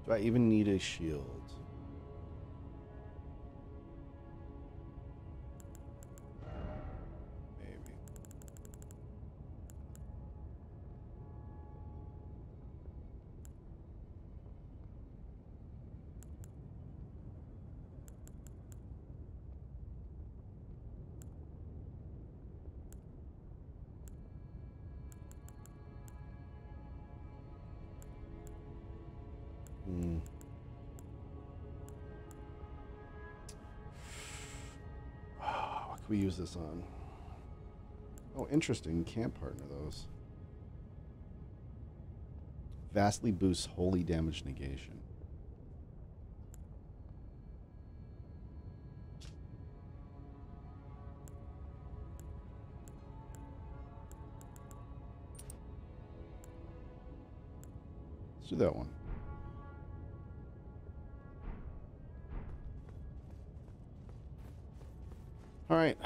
Do I even need a shield? Maybe. What can we use this on? Oh, interesting. Can't partner those. Vastly boosts holy damage negation. Let's do that one. All right.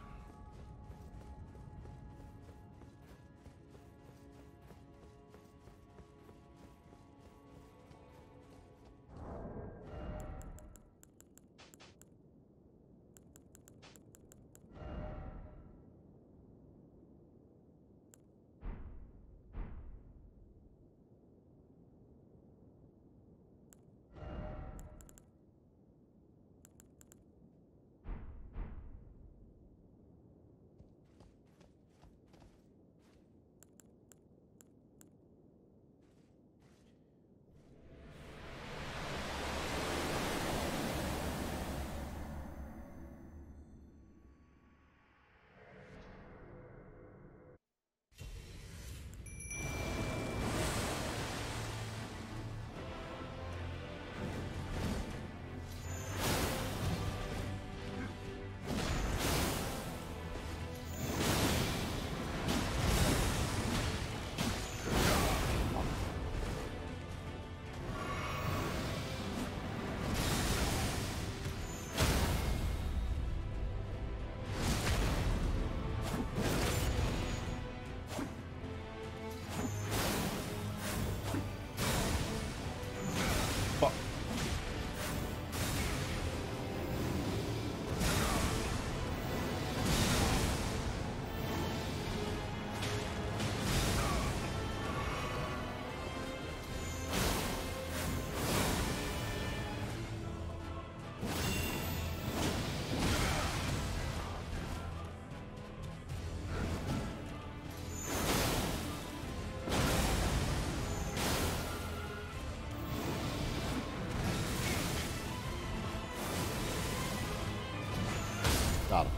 Got him.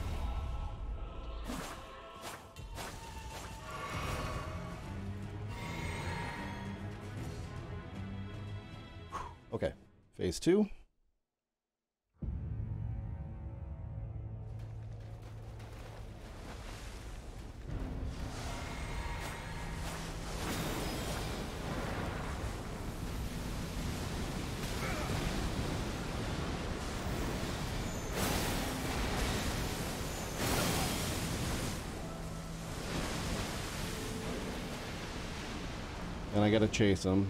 Okay, phase 2. And I gotta chase him.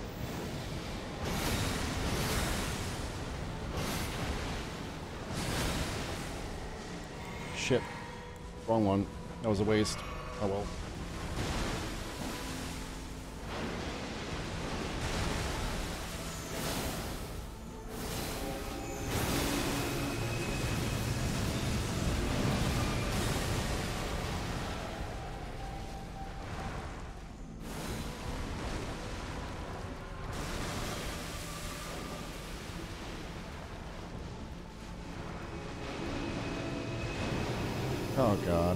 Shit. Wrong one. That was a waste. Oh well. Oh god.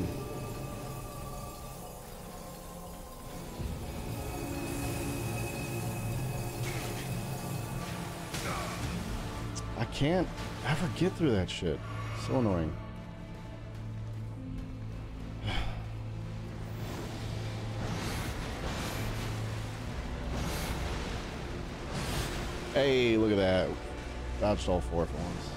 I can't ever get through that shit. So annoying. Hey, look at that. Dodged all 4 for once.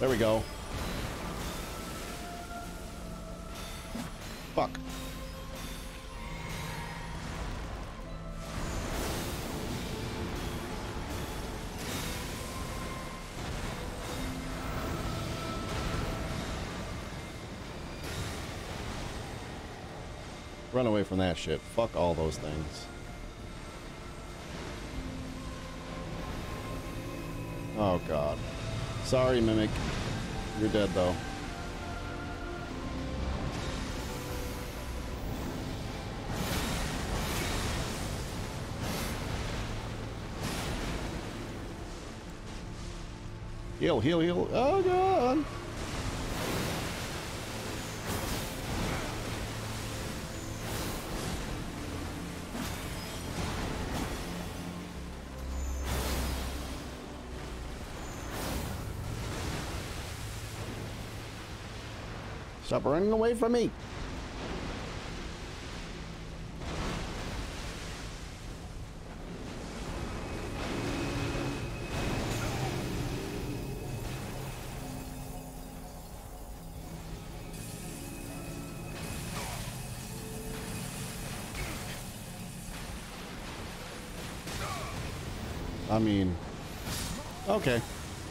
There we go. Fuck. Run away from that shit. Fuck all those things. Oh god. Sorry, Mimic. You're dead though. Heal, heal, heal. Oh god. Stop running away from me. I mean, okay.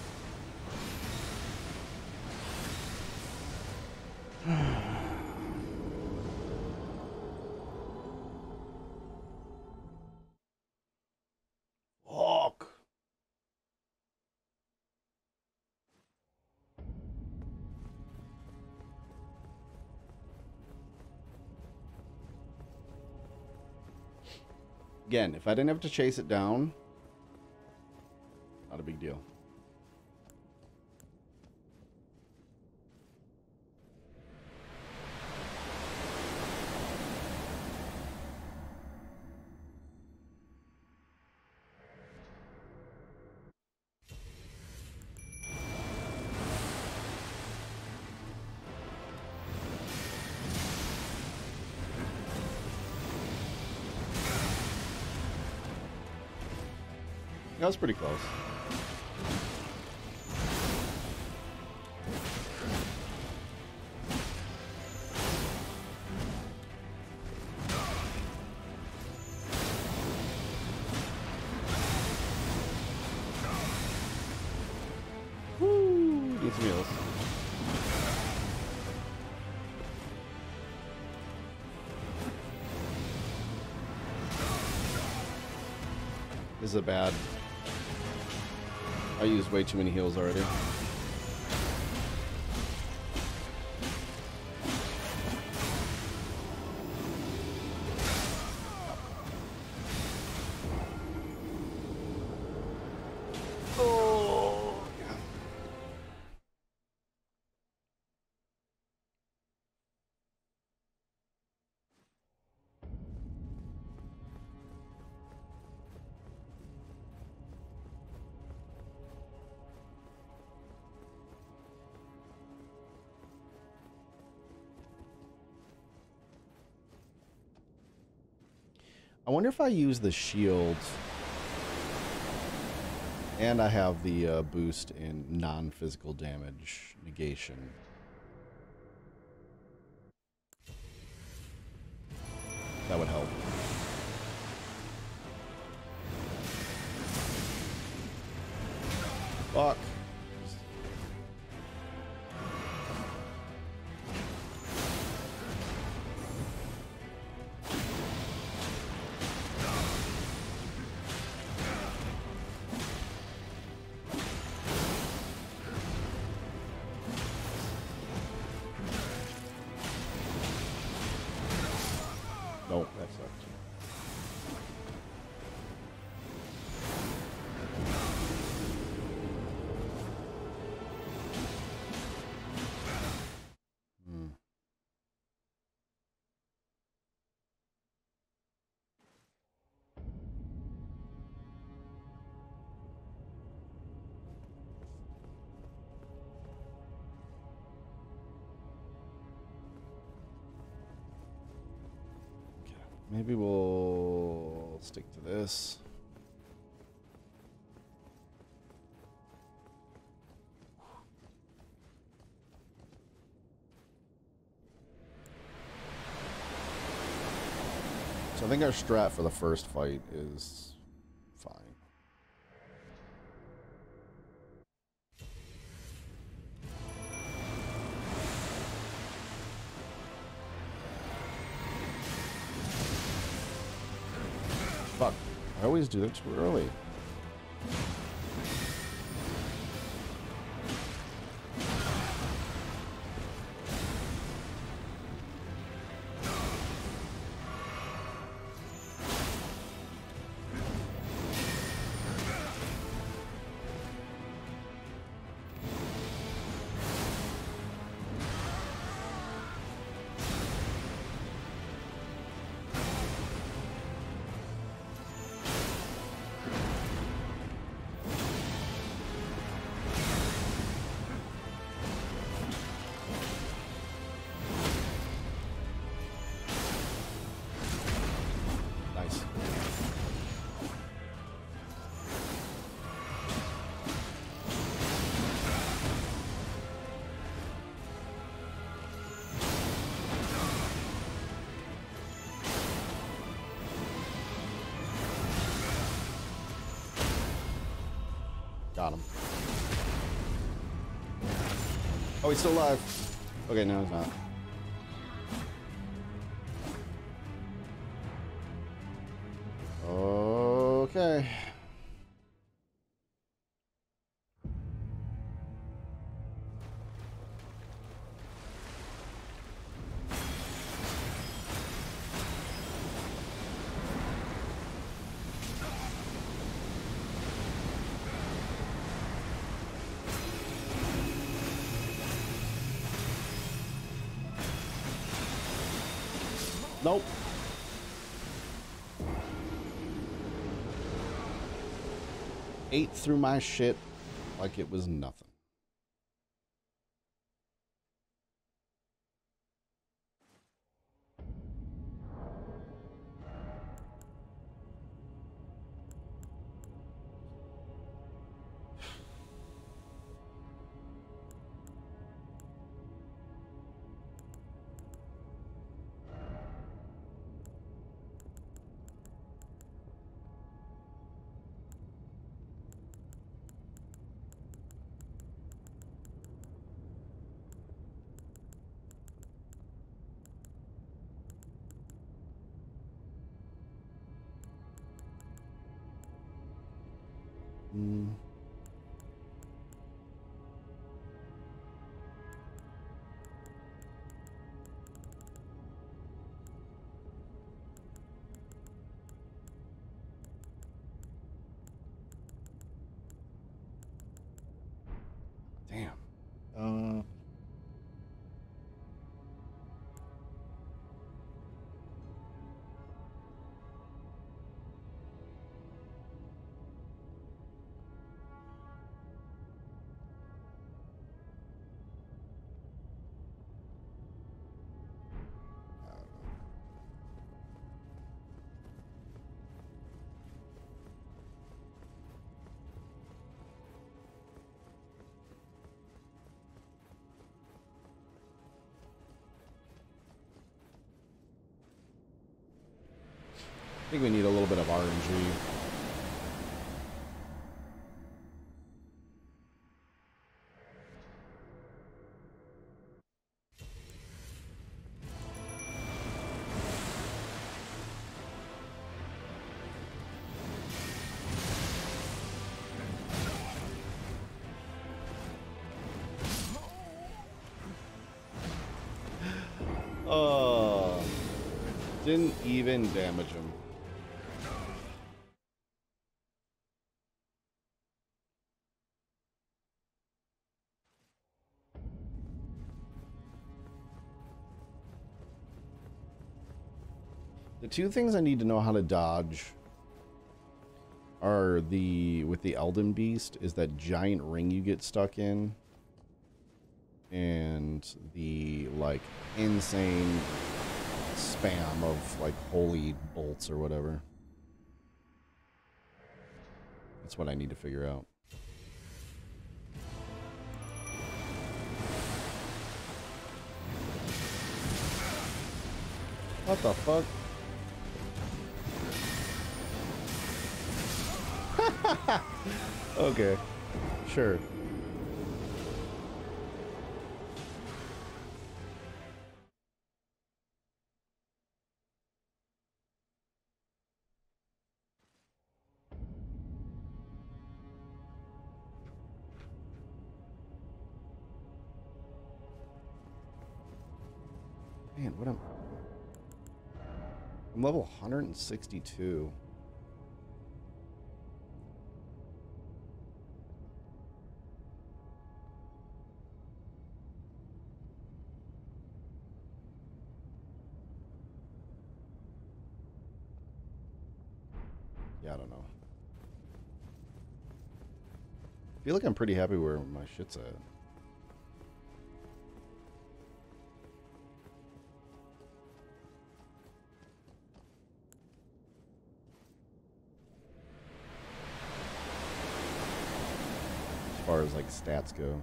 Fuck. Again, if I didn't have to chase it down, not a big deal. That was pretty close. Woo! Need some heals. This is a bad. I used way too many heals already. Oh, yeah. I wonder if I use the shield and I have the boost in non-physical damage negation. That would help. Fuck. Nope, that sucked. Hmm. Maybe we'll stick to this. So I think our strat for the first fight is fine. Fuck. I always do that too early. Got him. Oh, he's still alive. Okay, no, he's not. Okay. Nope. Ate through my shit like it was nothing. Damn. I think we need a little bit of RNG. Didn't even damage him. The two things I need to know how to dodge are with the Elden Beast is that giant ring you get stuck in, and the like insane spam of like holy bolts or whatever. That's what I need to figure out. What the fuck? Okay. Sure. Man, what I'm level 162. Yeah, I don't know. I feel like I'm pretty happy where my shit's at. As far as like stats go.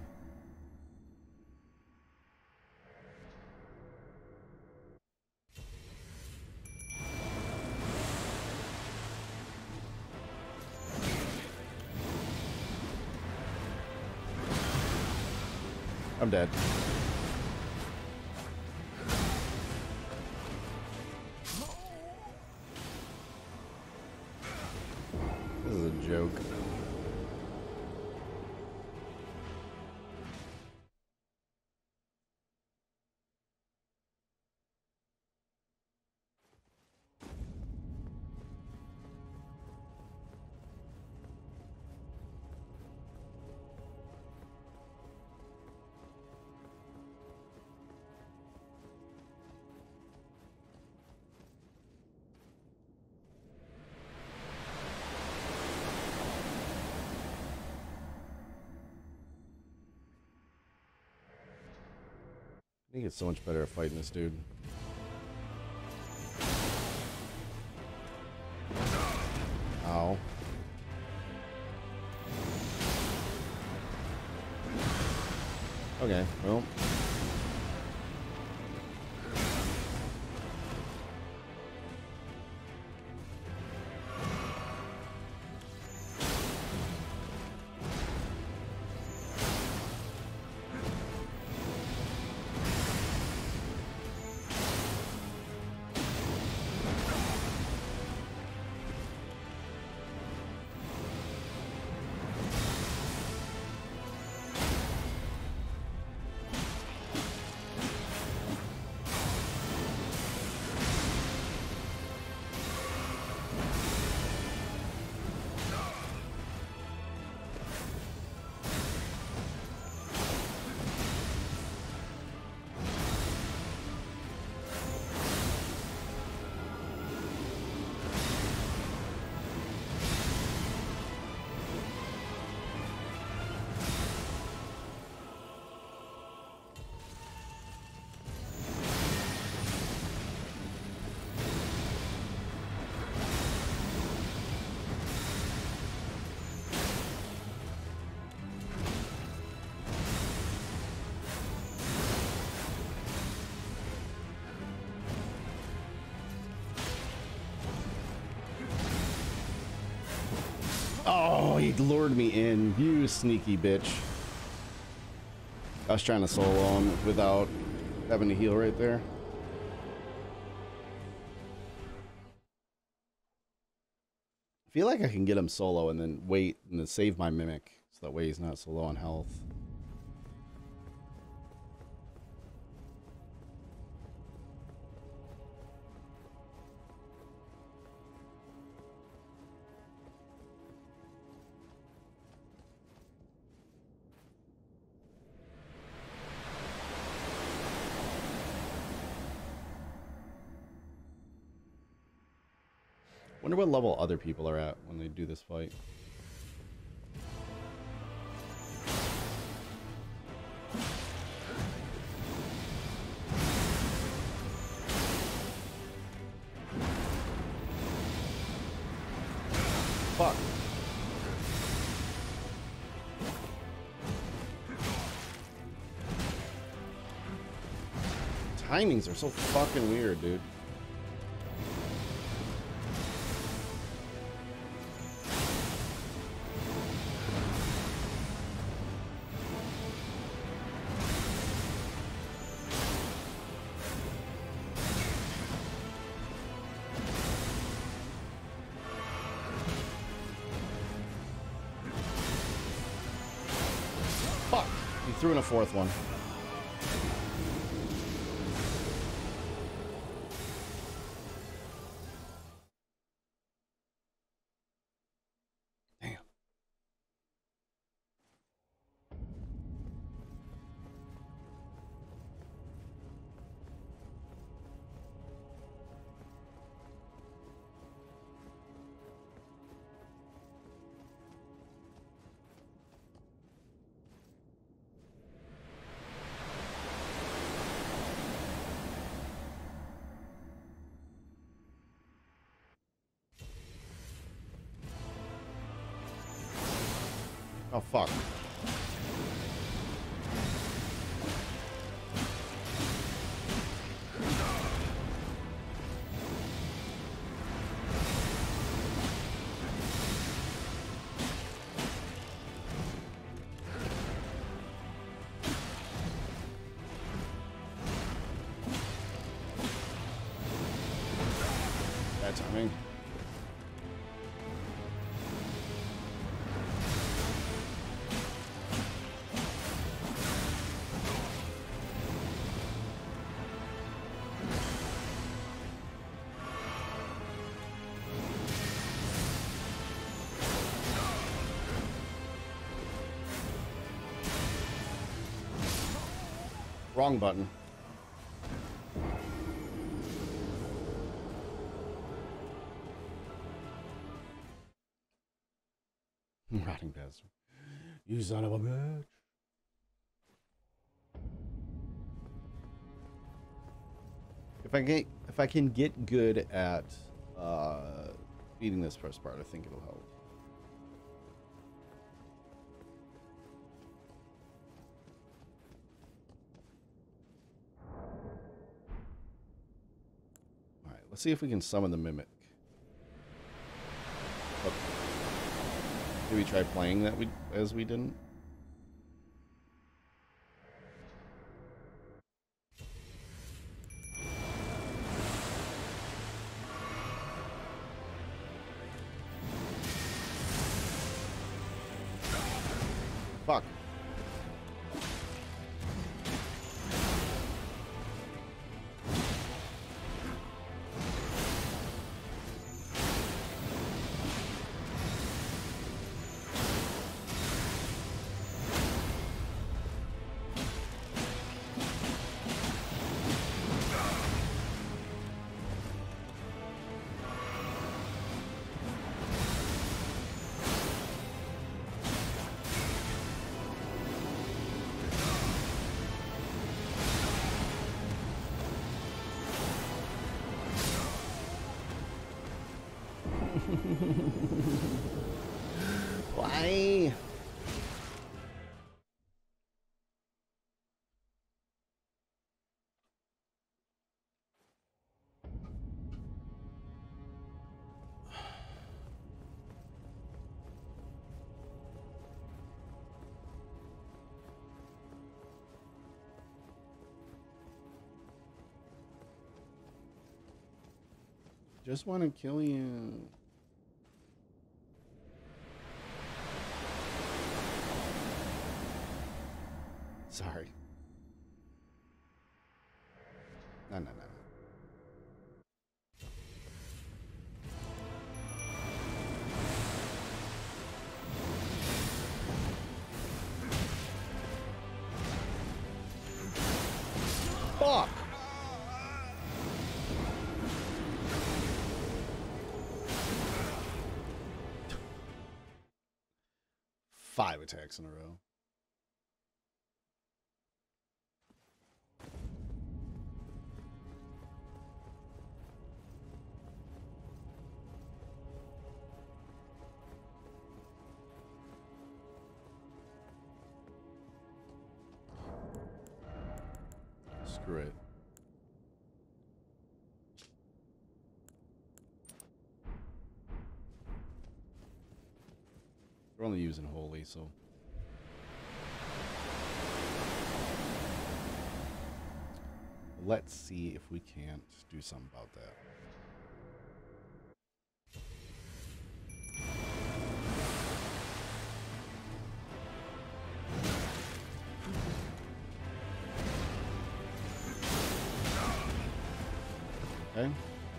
I'm dead. This is a joke. I think it's so much better at fighting this dude. Ow. Okay, well. Oh, he lured me in. You sneaky bitch. I was trying to solo him without having to heal right there. I feel like I can get him solo and then wait and then save my mimic so that way he's not so low on health. Wonder what level other people are at when they do this fight. Fuck. Timings are so fucking weird, dude. threw in a fourth one. Damn. Oh, fuck. Bad timing. Wrong button. Rotting bastard. You son of a bitch. If I can get good at beating this first part, I think it'll help. Alright, let's see if we can summon the Mimic. Oh. Did we try playing that as we didn't? Fuck. Why? Just want to kill you. Sorry. No. Fuck! 5 attacks in a row. Screw it. We're only using holy, so. Let's see if we can't do something about that. Okay.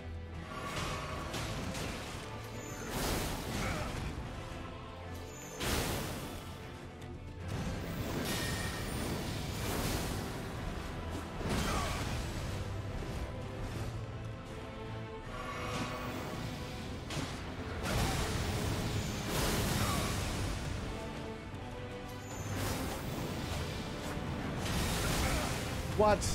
What?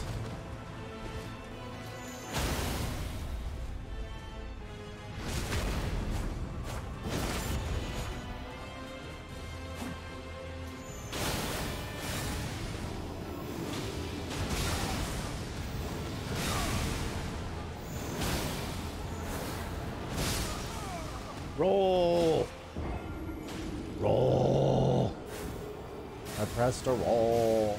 Roll! Roll! I pressed a roll.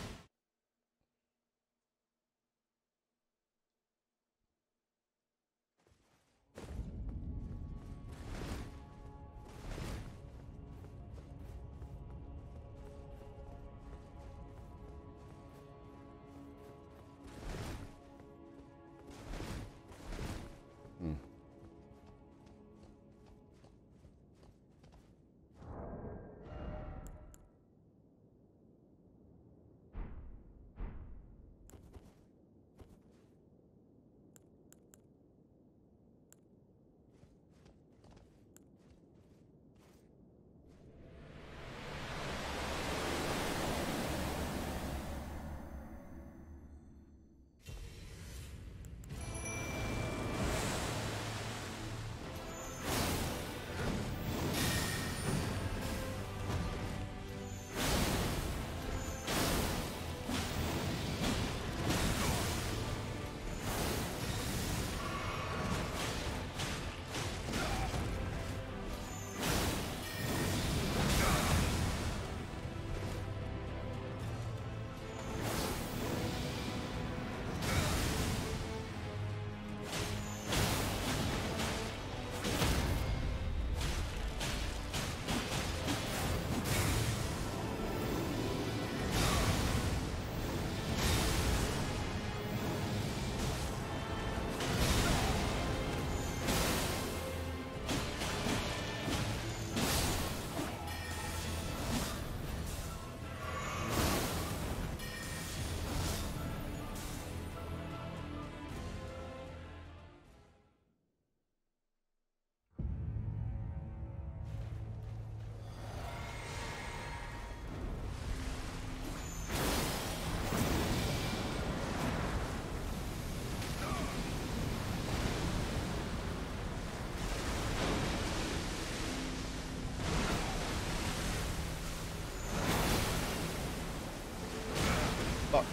Fuck.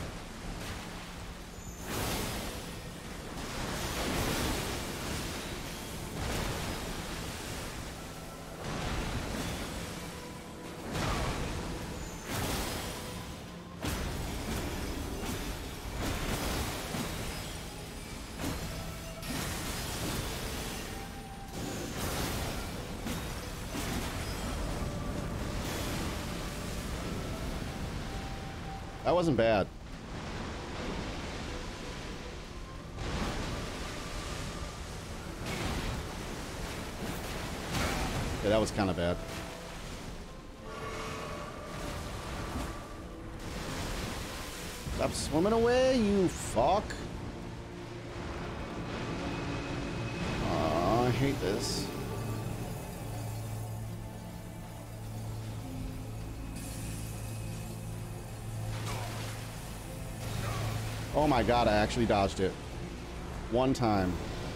That wasn't bad. Yeah, that was kind of bad. Stop swimming away, you fuck. Aw, I hate this. Oh my god, I actually dodged it. One time.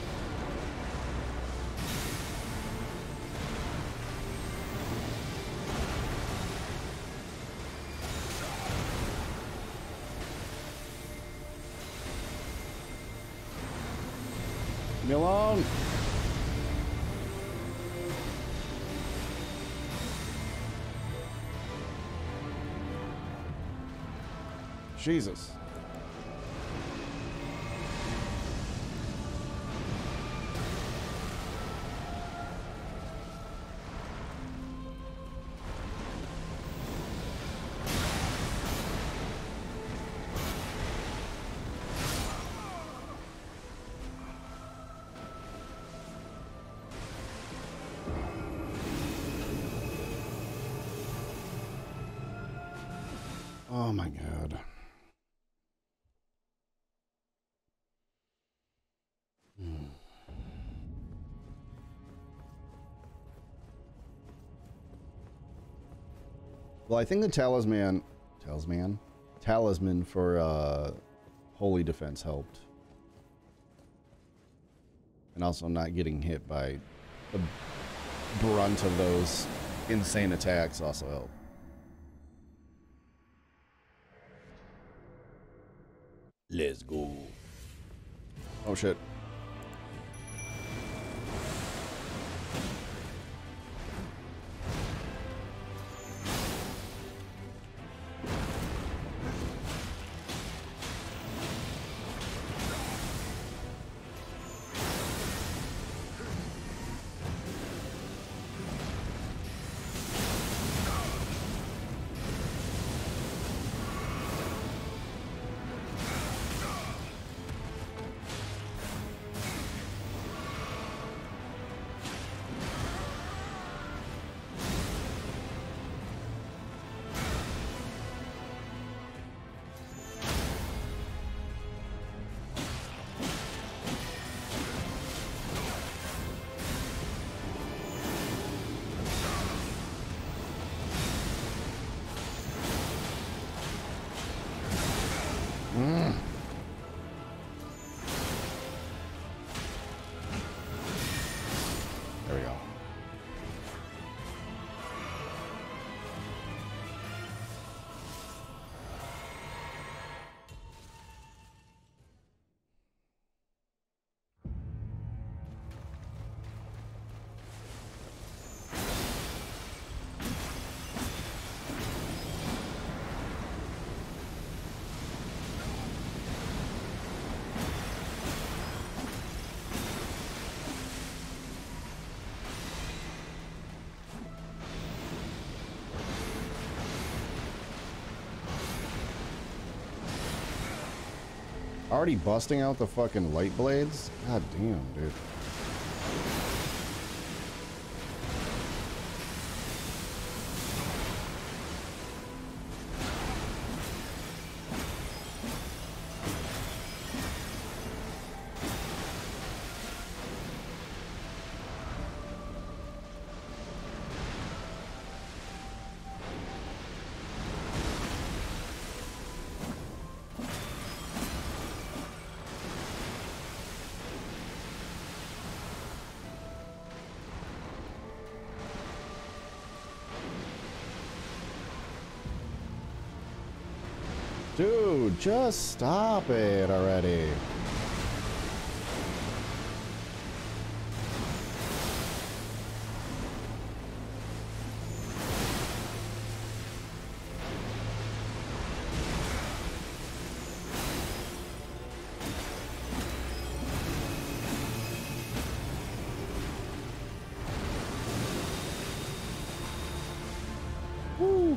Leave me alone. Jesus. Oh my god. Well, I think the talisman for holy defense helped. And also not getting hit by the brunt of those insane attacks also helped. Let's go. Oh shit. There we go. Already busting out the fucking light blades? God damn, dude. Dude, just stop it already. Woo.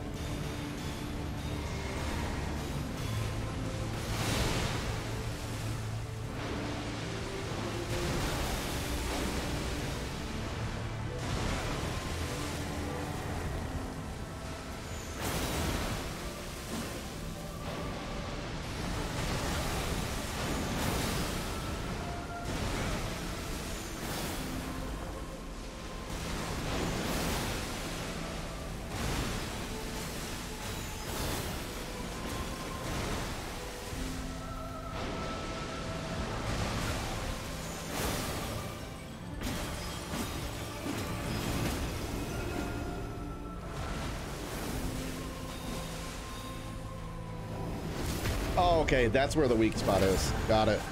Oh, okay, that's where the weak spot is. Got it.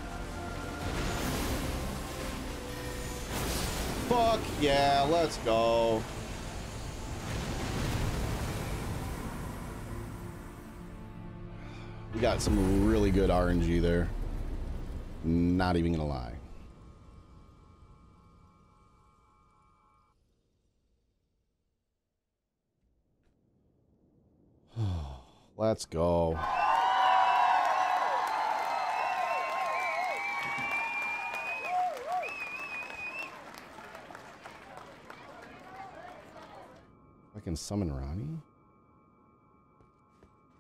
Fuck yeah, let's go. We got some really good RNG there. Not even gonna lie. Let's go. I can summon Ronnie?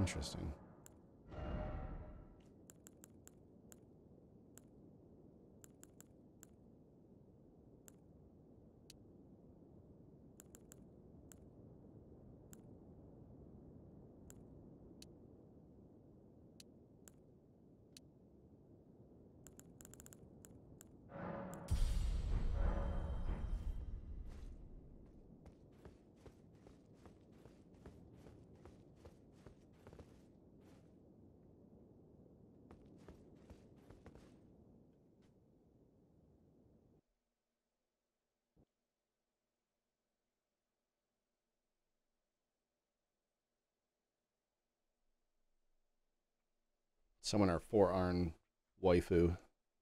Interesting. Summon our 4-Arn waifu.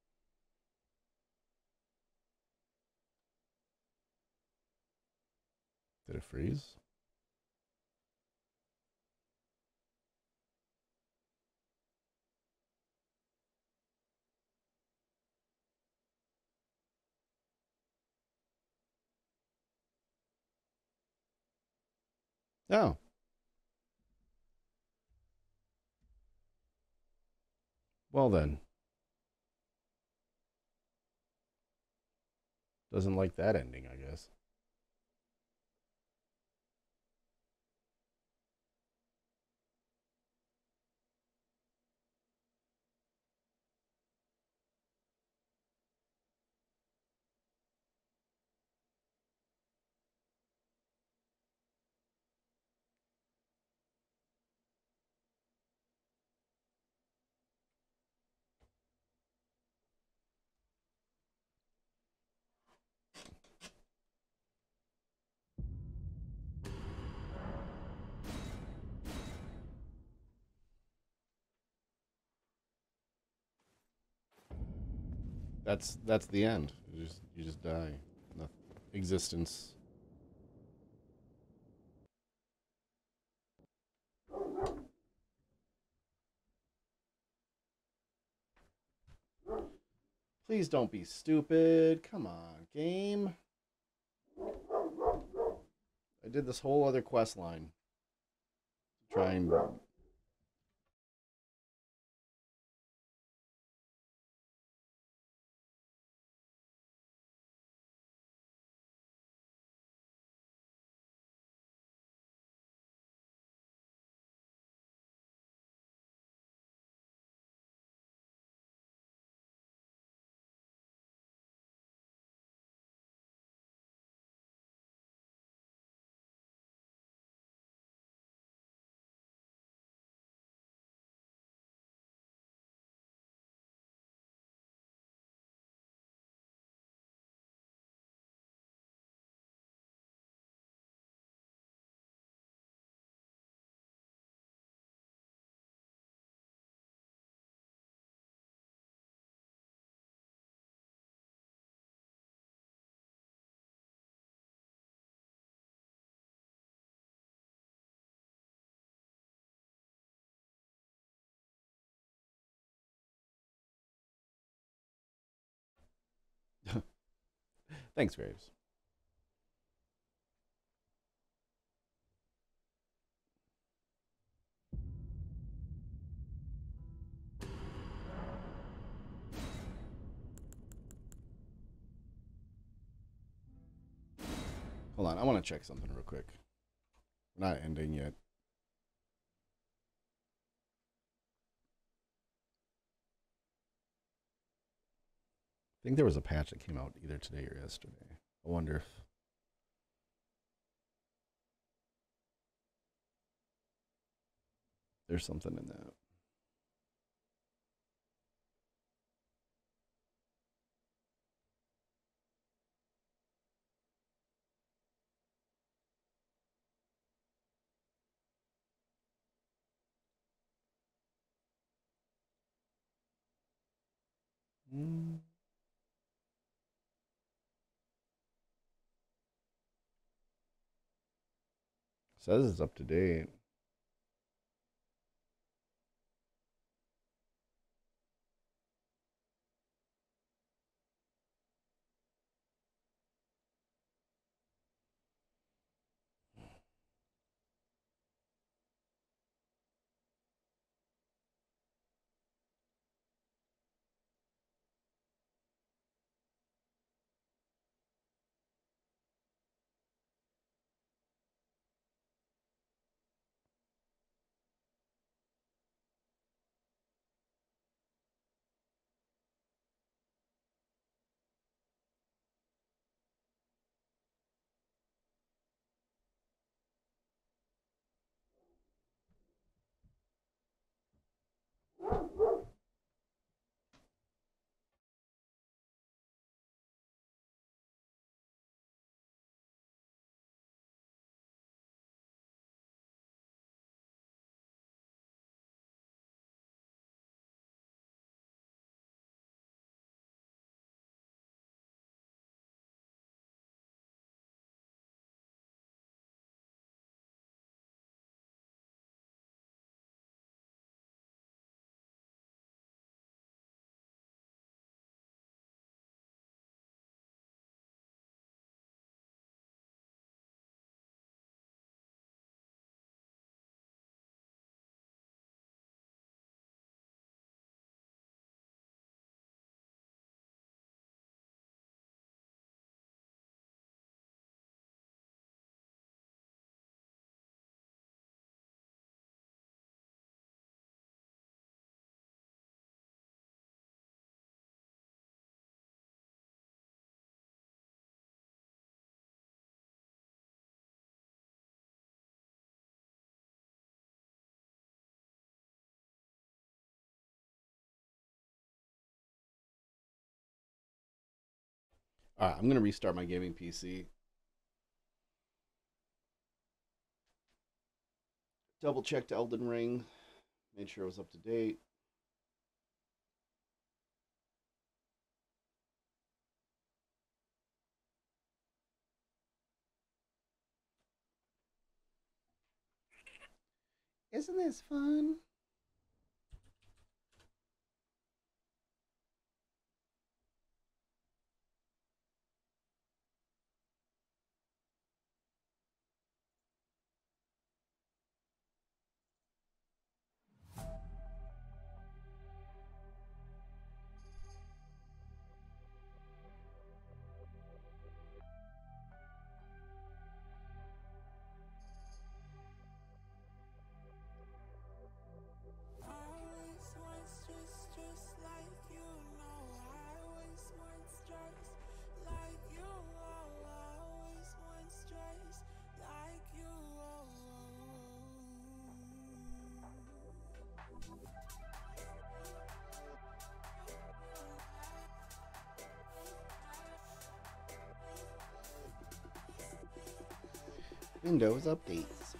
Did it freeze? Oh. Well then. Doesn't like that ending, I guess. That's the end. You just die. No existence. Please don't be stupid. Come on, game. I did this whole other quest line to try and thanks, Graves. Hold on, I want to check something real quick. We're not ending yet. I think there was a patch that came out either today or yesterday. I wonder if there's something in that. Mm. Says it's up to date. All right, I'm gonna restart my gaming PC. Double checked Elden Ring, made sure it was up to date. Isn't this fun? Windows updates.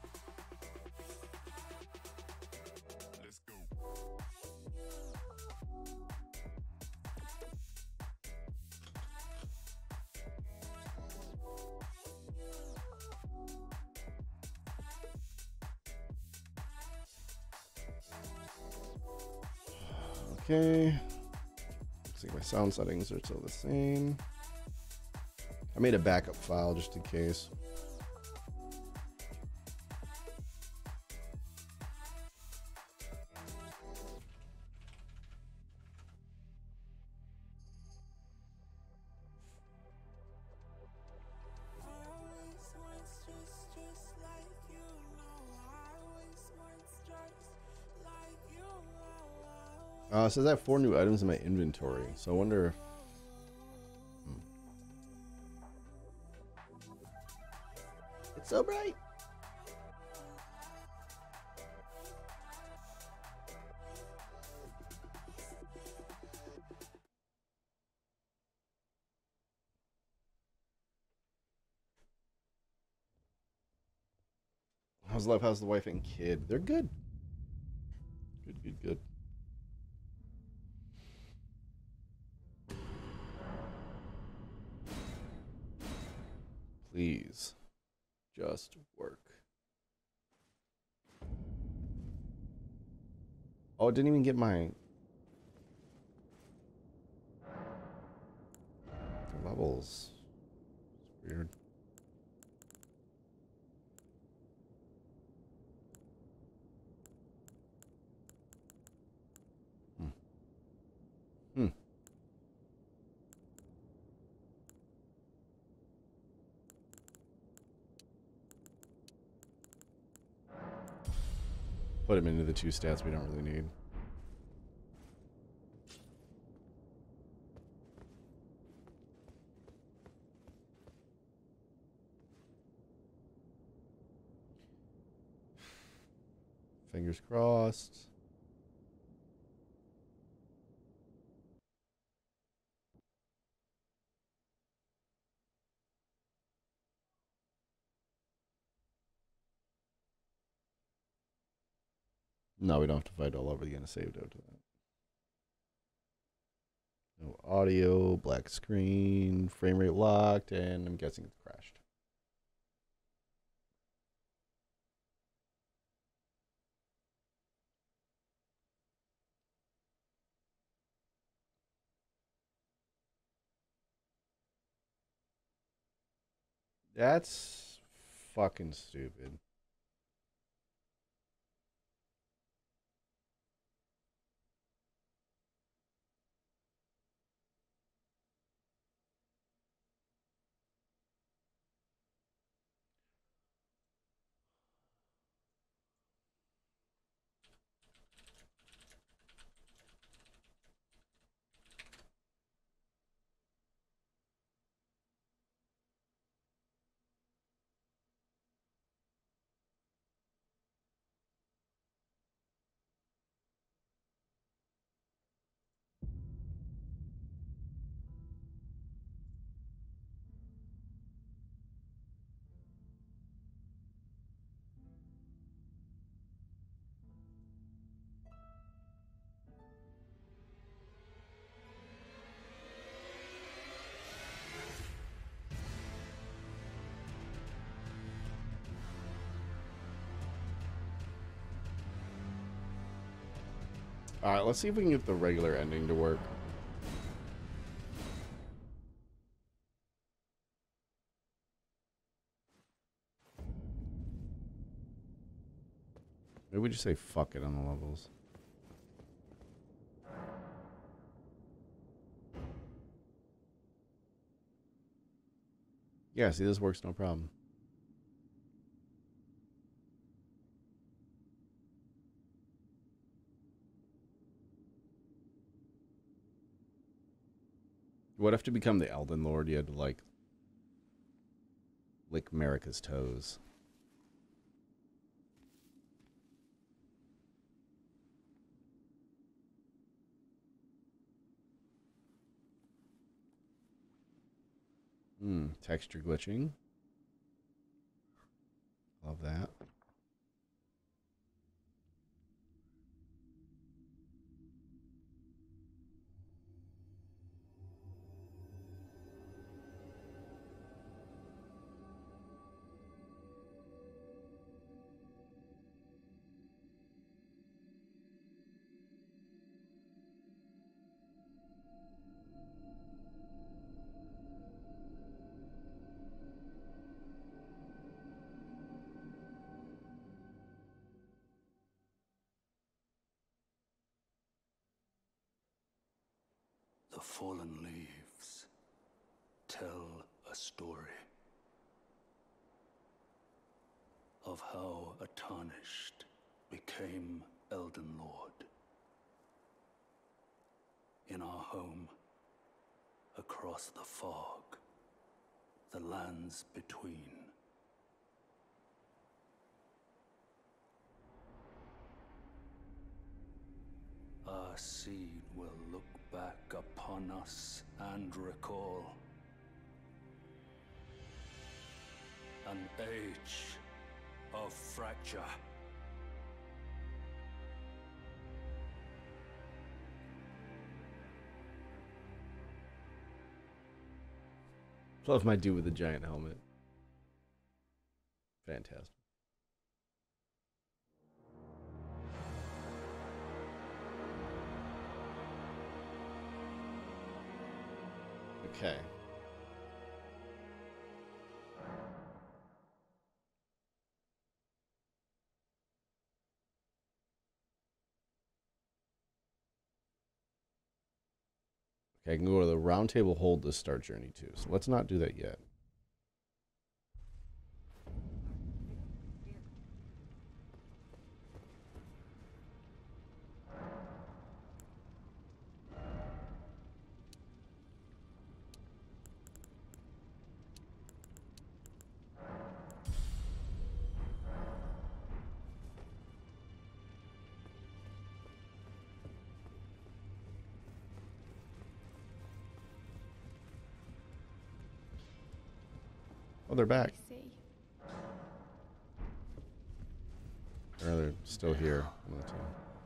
Okay. Looks like my sound settings are still the same. I made a backup file just in case. It says I have 4 new items in my inventory, so I wonder if... It's so bright! How's life? How's the wife and kid? They're good. Good, good, good. Please, just work. Oh, it didn't even get my levels. It's weird. Hmm. Put him into the 2 stats we don't really need. Fingers crossed. No, we don't have to fight all over again to save out to that. No audio, black screen, frame rate locked, and I'm guessing it's crashed. That's fucking stupid. Alright, let's see if we can get the regular ending to work. Maybe we just say fuck it on the levels. Yeah, see, this works no problem. What if to become the Elden Lord you had to, like, lick Marika's toes? Texture glitching. Love that. The fallen leaves tell a story of how a tarnished became Elden Lord. In our home, across the fog, the lands between. Our seed will look back upon us and recall an age of fracture. Love my dude with the giant helmet. Fantastic. Okay. Okay, I can go to the round table hold to start journey 2. So let's not do that yet. Oh, they're back. Or they're still here. One of the two.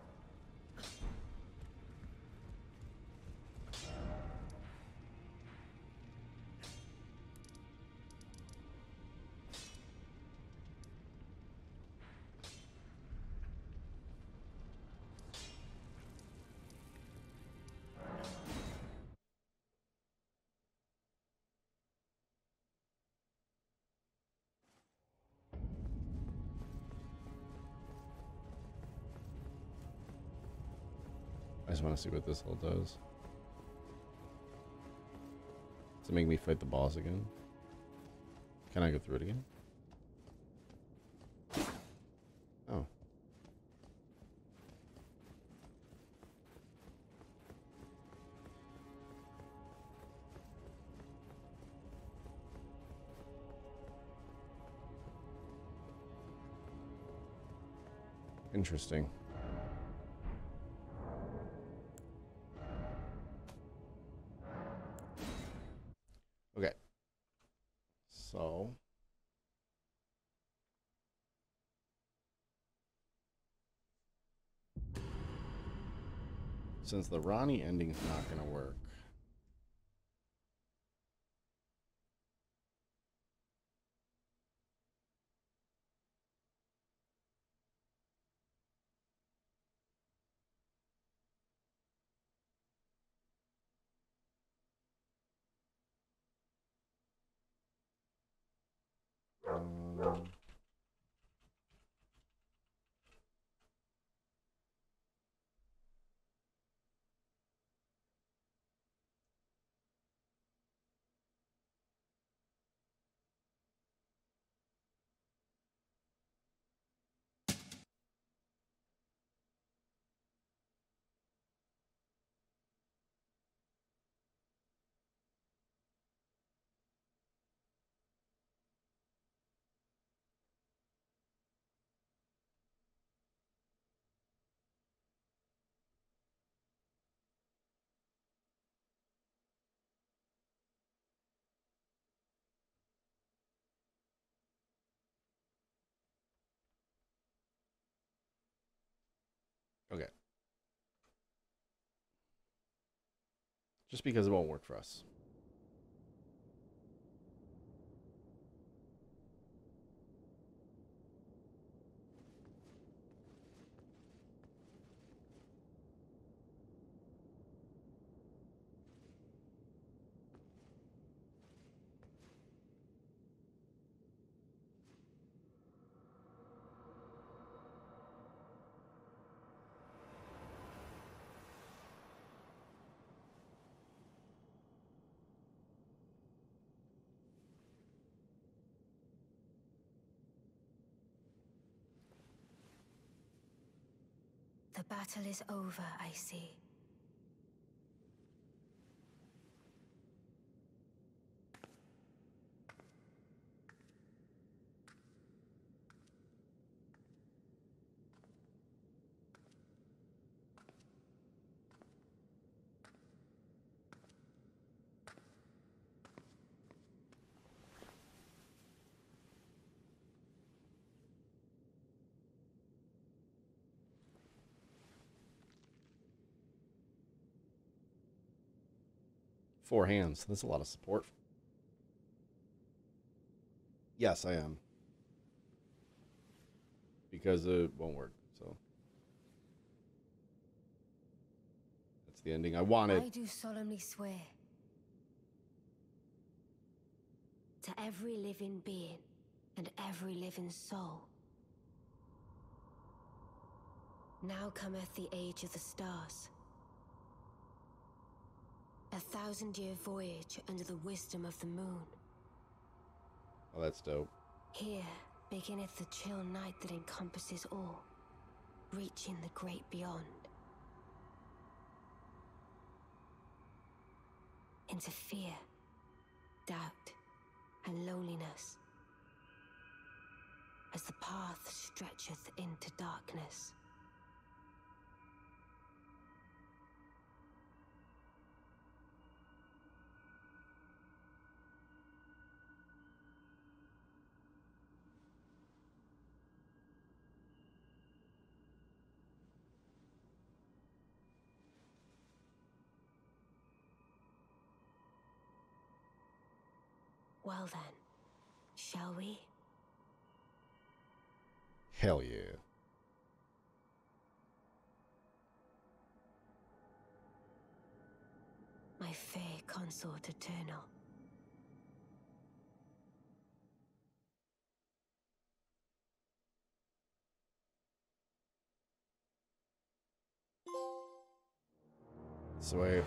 I just want to see what this all does. Does it make me fight the boss again? Can I go through it again? Oh. Interesting. Okay. So. Since the Ranni ending's not going to work. just because it won't work for us. The battle is over, I see. Four hands. That's a lot of support. Yes, I am. Because it won't work, so. That's the ending I wanted. I do solemnly swear to every living being and every living soul. Now cometh the age of the stars. 1,000-year voyage under the wisdom of the moon. Oh, that's dope. Here beginneth the chill night that encompasses all, reaching the great beyond. Into fear, doubt, and loneliness, as the path stretcheth into darkness. Well then, shall we? Hell yeah. My fair consort eternal. Sweet.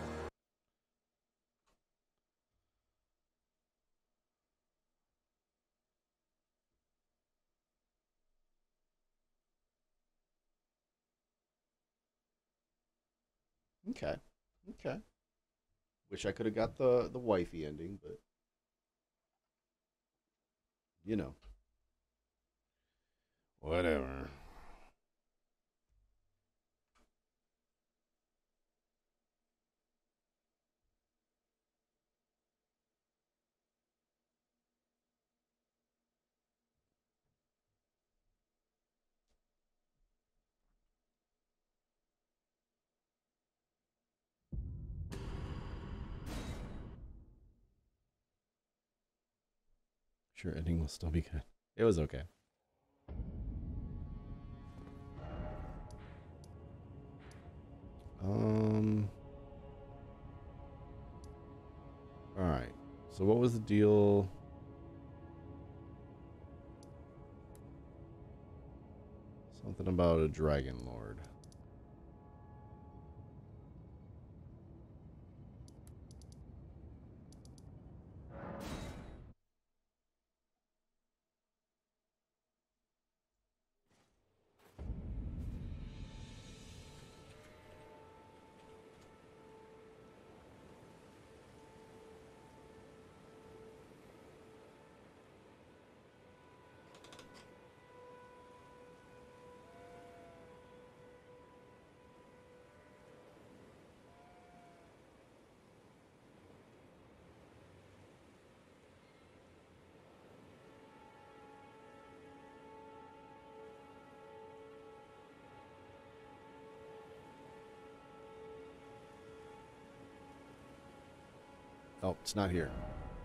Okay. Okay. Wish I could have got the wifey ending, but you know. Whatever. Sure, ending will still be good. It was okay. All right. So what was the deal? Something about a dragon lord. Oh, it's not here.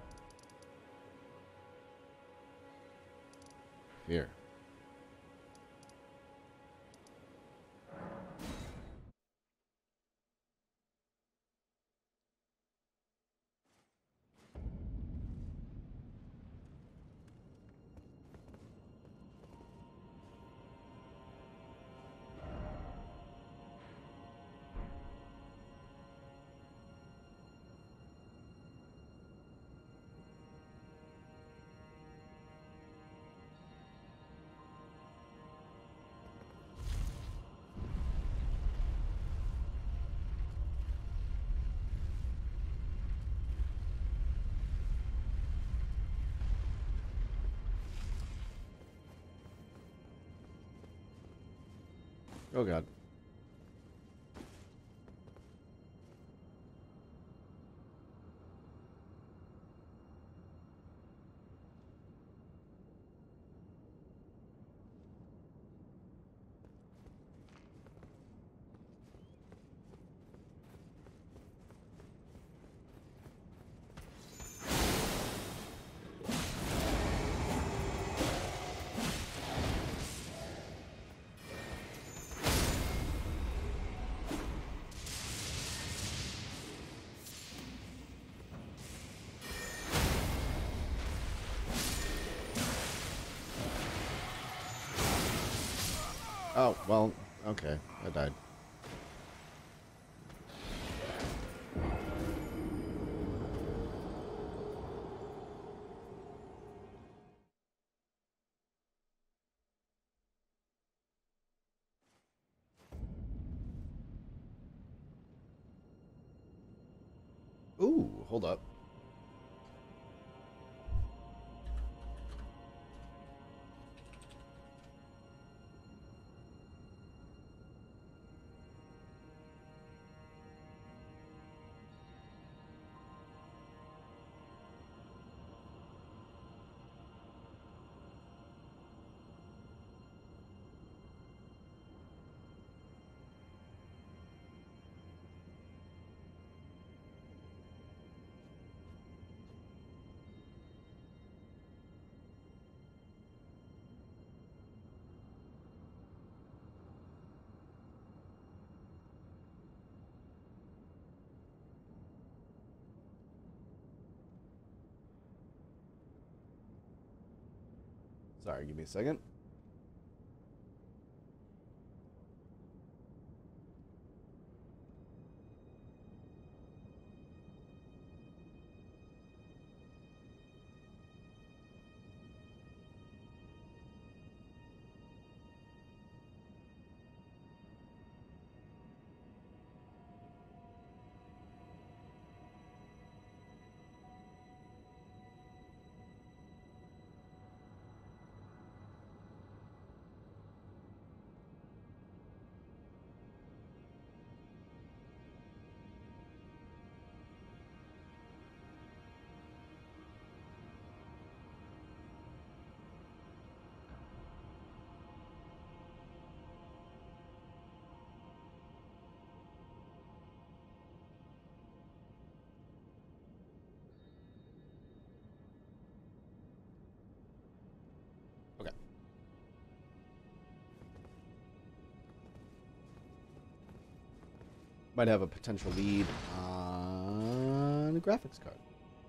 Here. Oh god. Oh, well, okay. I died. Ooh, hold up. Sorry, give me a second. Okay. Might have a potential lead on a graphics card.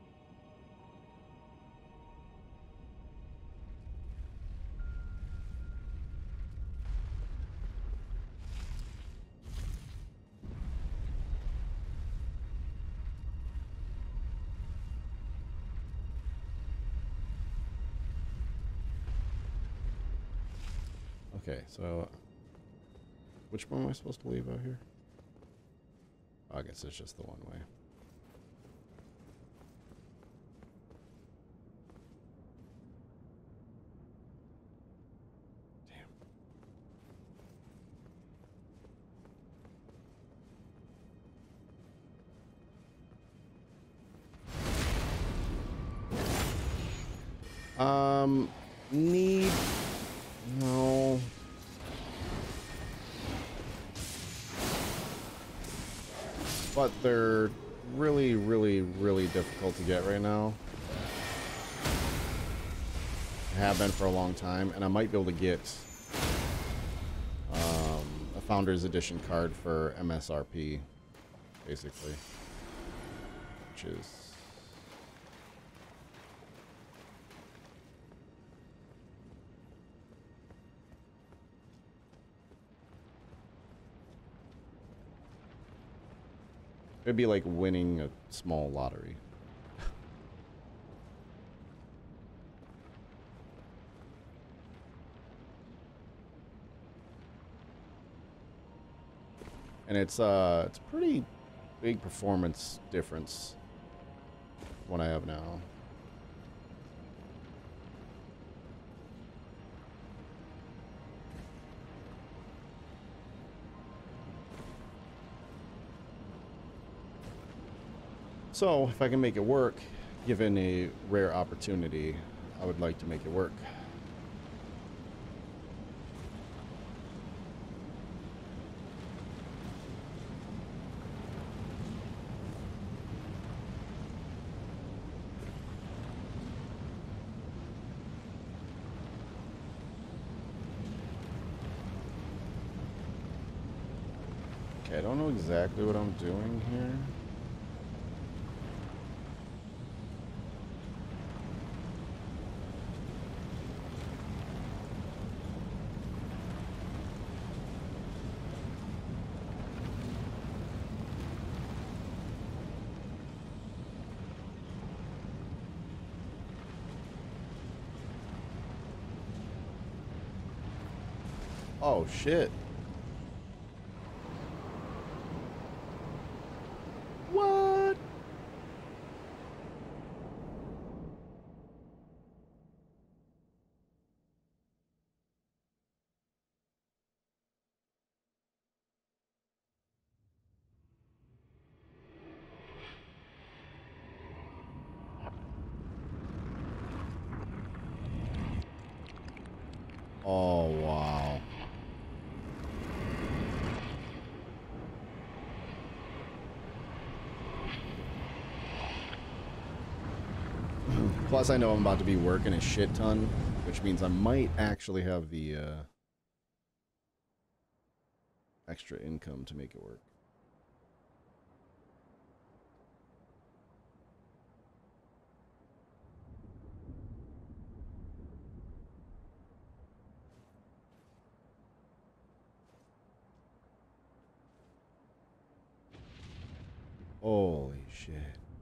Okay, so which one am I supposed to leave out here? I guess it's just the one way. Damn. Need... No. But they're really, really, really difficult to get right now. I have been for a long time, and I might be able to get a Founders Edition card for MSRP, basically, which is it'd be like winning a small lottery. And it's pretty big performance difference what I have now. So if I can make it work, given a rare opportunity, I would like to make it work. Okay, I don't know exactly what I'm doing here. Oh, shit. What? Oh, wow. Plus, I know I'm about to be working a shit ton, which means I might actually have the extra income to make it work. Holy shit.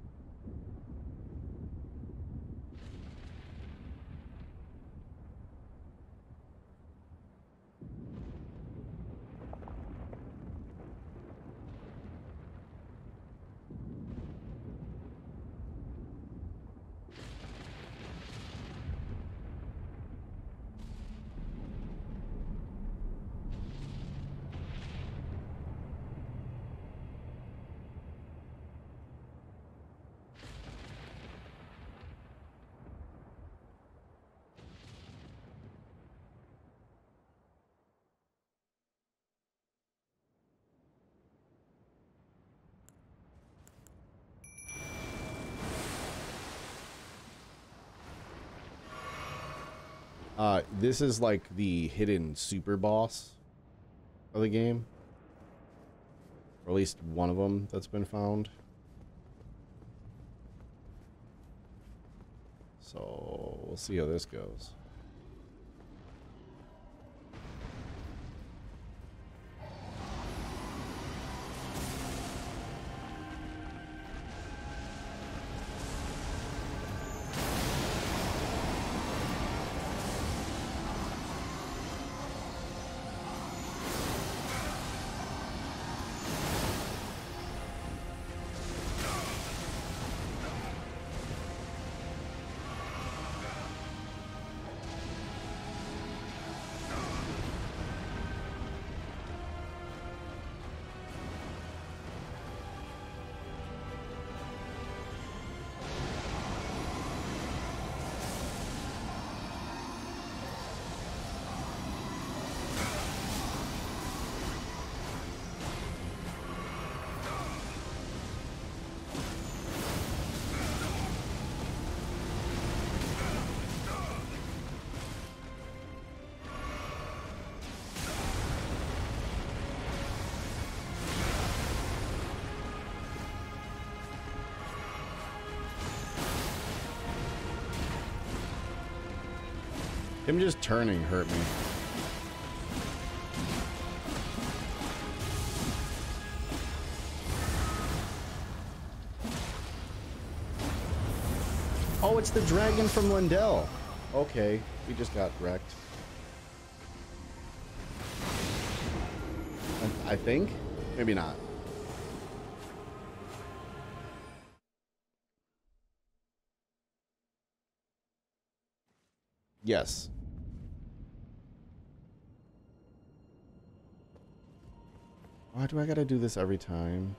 This is like the hidden super boss of the game. Or at least one of them that's been found. So we'll see how this goes. Him just turning hurt me. Oh, it's the dragon from Lindell. Okay, we just got wrecked. I think? Maybe not. Yes. Why do I gotta do this every time?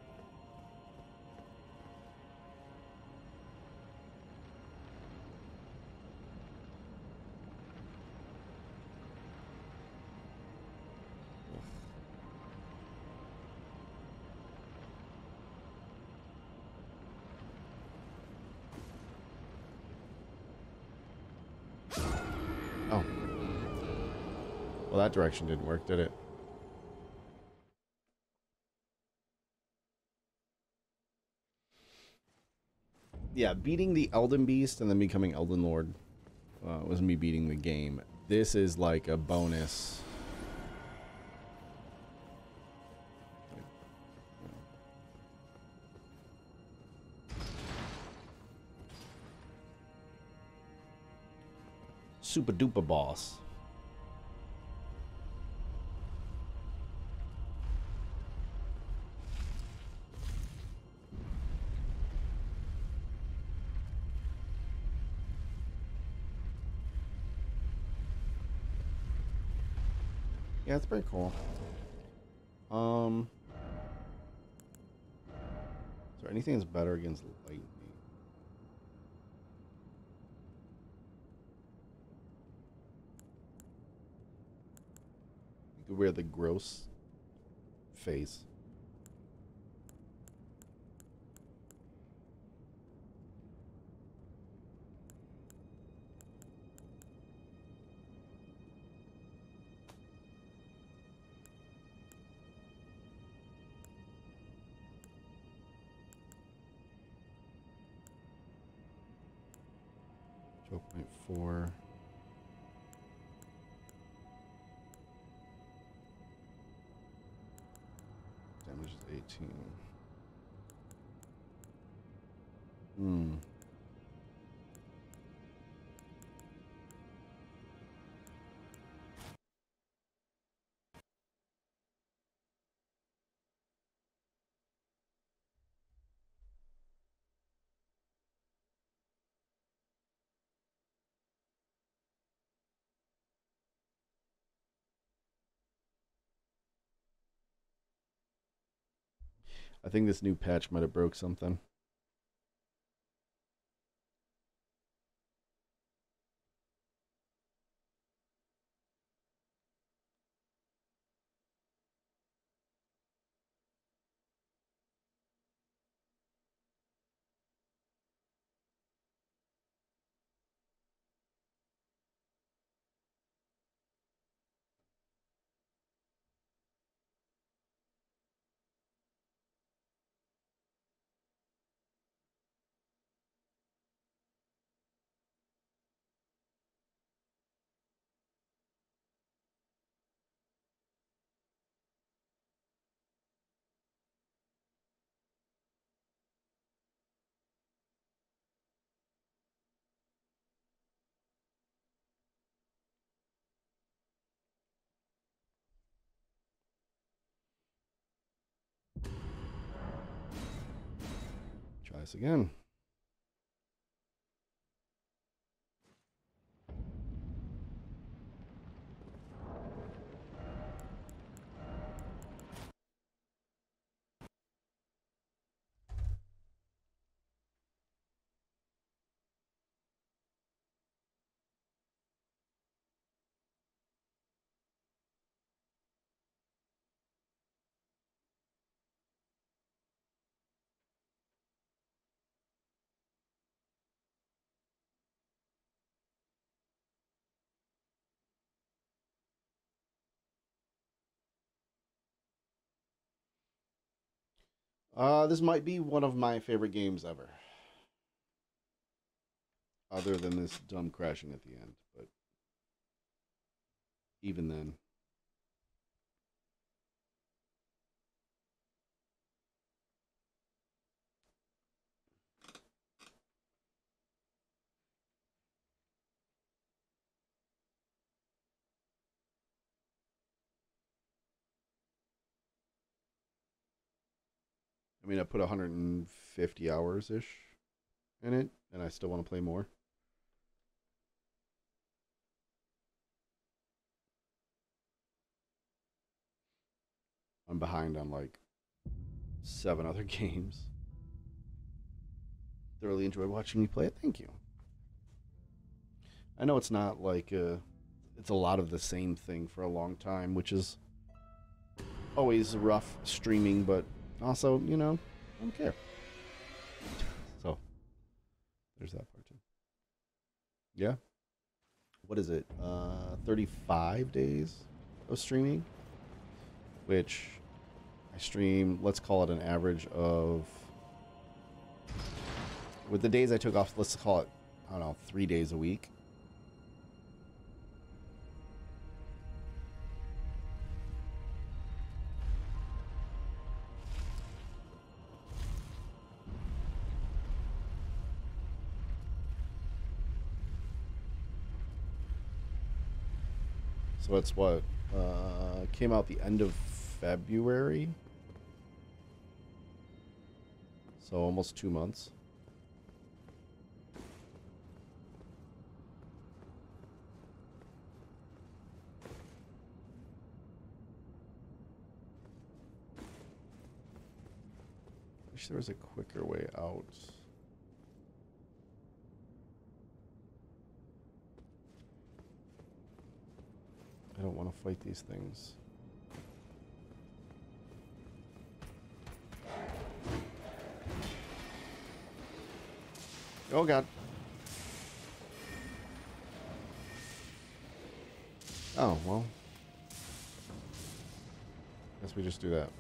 Oh. Well, that direction didn't work, did it? Yeah, beating the Elden Beast and then becoming Elden Lord was me beating the game. This is like a bonus. Super duper boss. Yeah, it's pretty cool. Is there anything that's better against lightning? You could wear the gross face. Choke point 4. Damage is 18. I think this new patch might have broke something. Try this again. This might be one of my favorite games ever. Other than this dumb crashing at the end, but even then. I mean, I put 150 hours ish in it, and I still want to play more. I'm behind on like 7 other games. Thoroughly enjoyed watching you play it. Thank you. I know it's not like it's a lot of the same thing for a long time, which is always rough streaming, but also, you know, I don't care. So, there's that part too. Yeah. What is it? 35 days of streaming, which I stream, let's call it an average of, with the days I took off, let's call it, I don't know, 3 days a week. So it's what? Came out the end of February. So almost 2 months. Wish there was a quicker way out. I don't want to fight these things. Oh god. Oh, well. Guess we just do that.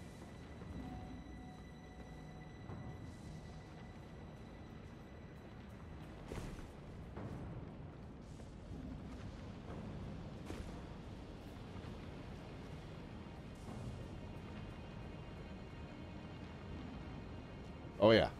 Oh yeah.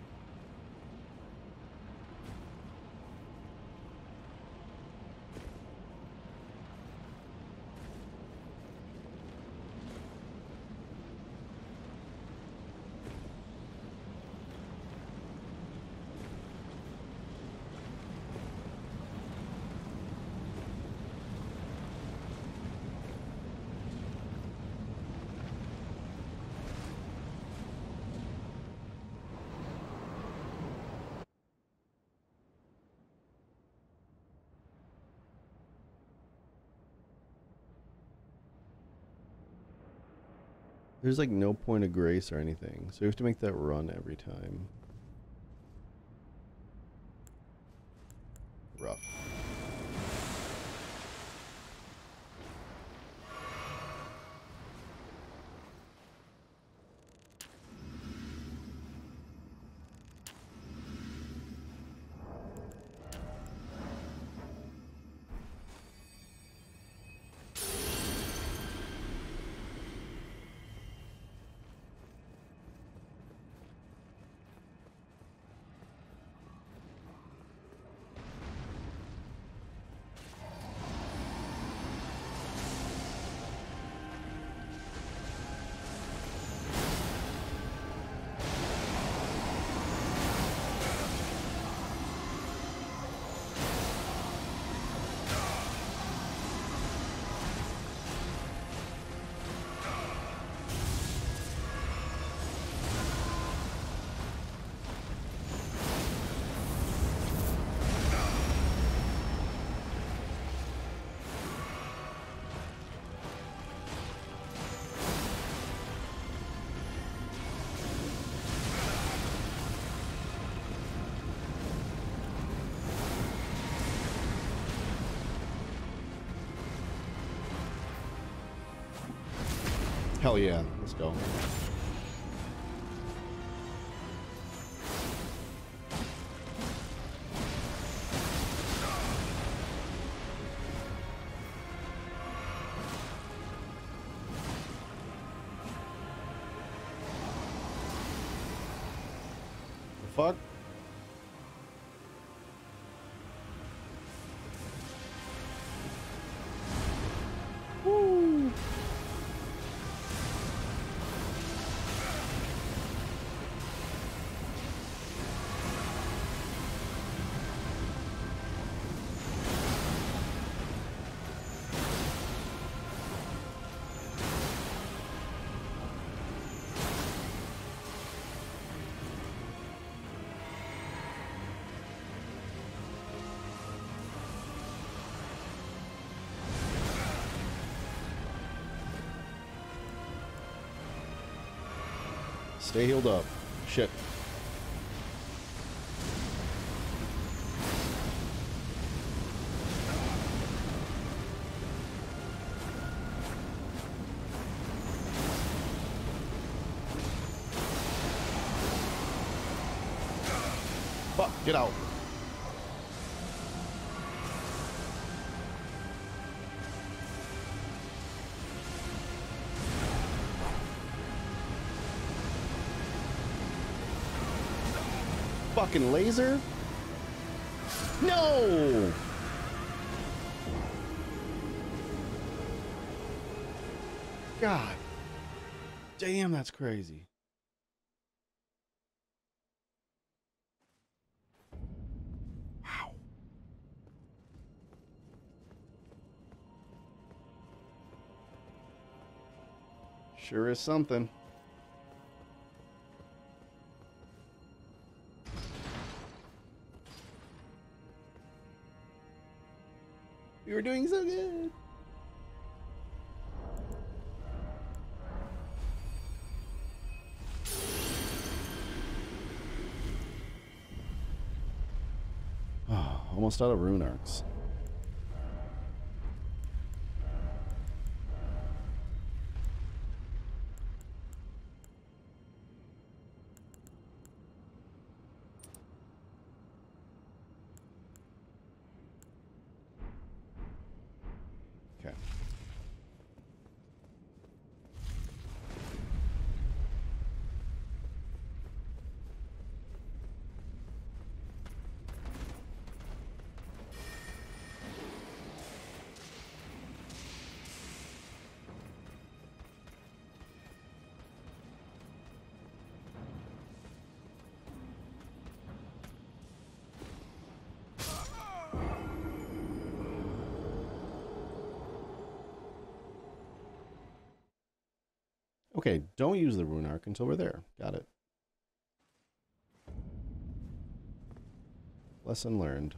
There's like no point of grace or anything, so you have to make that run every time. Rough. Hell yeah, let's go. fuck? Woo! Stay healed up. Shit. Fuck, get out. Fucking laser? No! God. Damn, that's crazy. Wow. Sure is something. You were doing so good. Oh, almost out of rune arcs. Okay. Okay, don't use the rune arc until we're there. Got it. Lesson learned.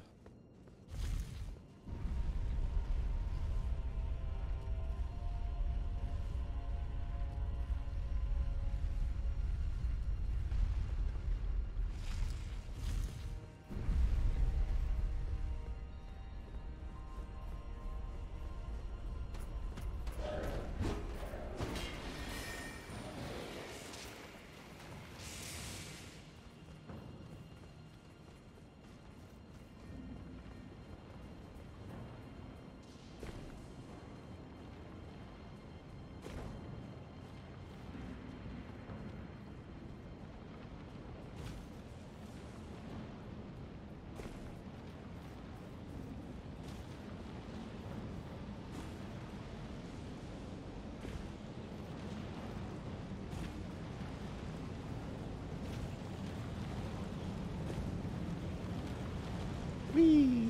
Whee!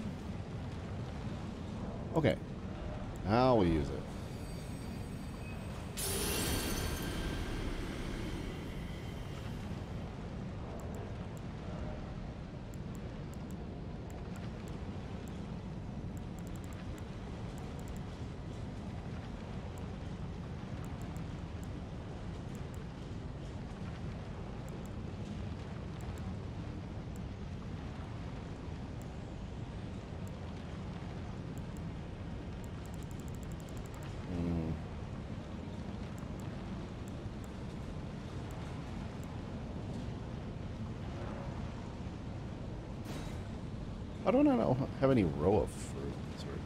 Okay. Now we use it. How do I not have any row of fruits? Or...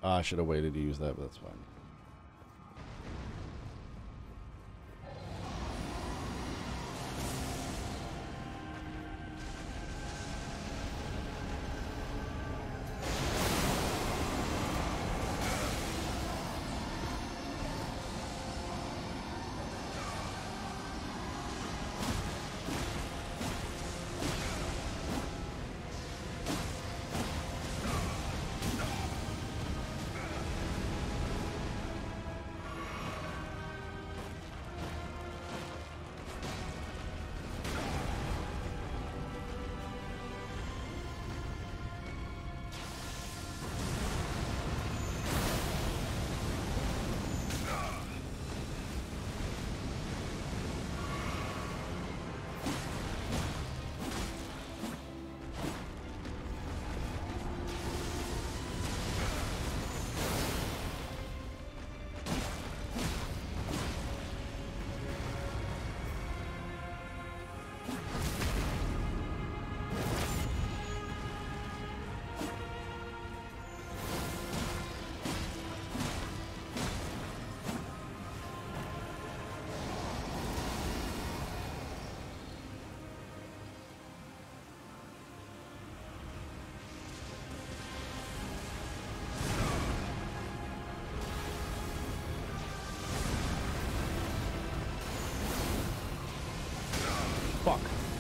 I should have waited to use that, but that's fine. Fuck.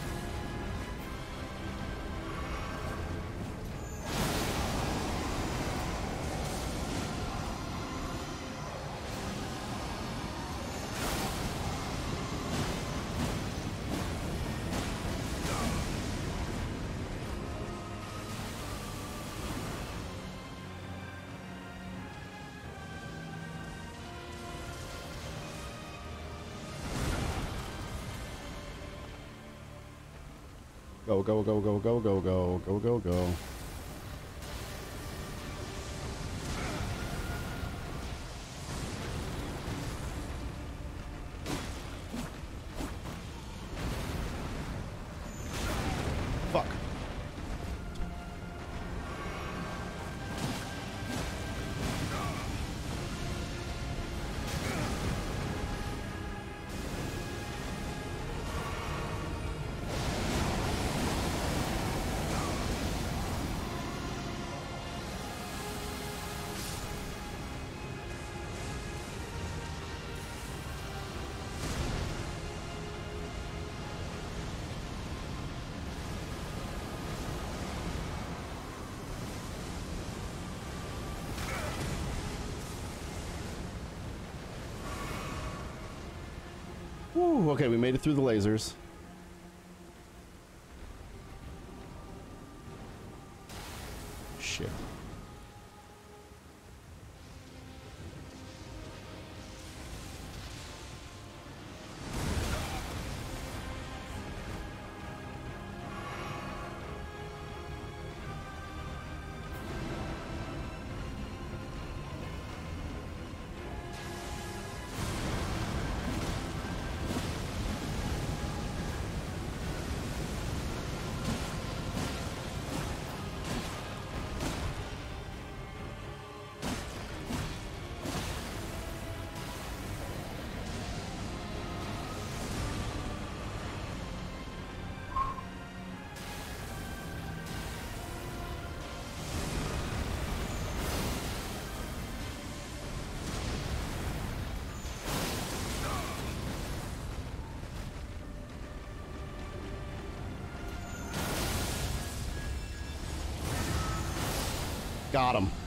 Go, go, go, go, go, go, go, go, go, go. Fuck. Woo, okay, we made it through the lasers. Shit. Got him.